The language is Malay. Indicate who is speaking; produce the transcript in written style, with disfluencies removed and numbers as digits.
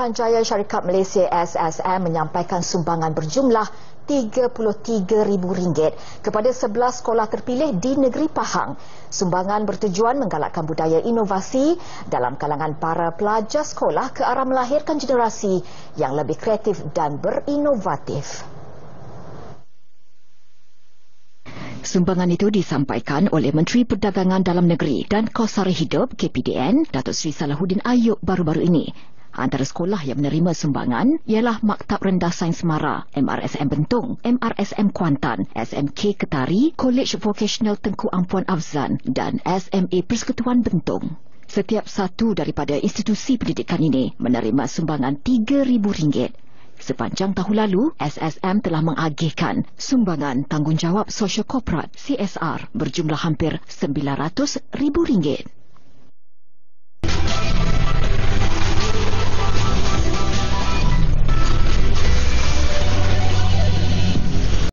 Speaker 1: Suruhanjaya Syarikat Malaysia SSM menyampaikan sumbangan berjumlah RM33,000 kepada 11 sekolah terpilih di negeri Pahang. Sumbangan bertujuan menggalakkan budaya inovasi dalam kalangan para pelajar sekolah ke arah melahirkan generasi yang lebih kreatif dan berinovatif.
Speaker 2: Sumbangan itu disampaikan oleh Menteri Perdagangan Dalam Negeri dan Kos Sara Hidup KPDN, Datuk Seri Salahuddin Ayub baru-baru ini. Antara sekolah yang menerima sumbangan ialah Maktab Rendah Sains Mara, MRSM Bentong, MRSM Kuantan, SMK Ketari, College Vocational Tengku Ampuan Afzan dan SMA Persekutuan Bentong. Setiap satu daripada institusi pendidikan ini menerima sumbangan RM3,000. Sepanjang tahun lalu, SSM telah mengagihkan sumbangan tanggungjawab sosio korporat CSR berjumlah hampir RM900,000.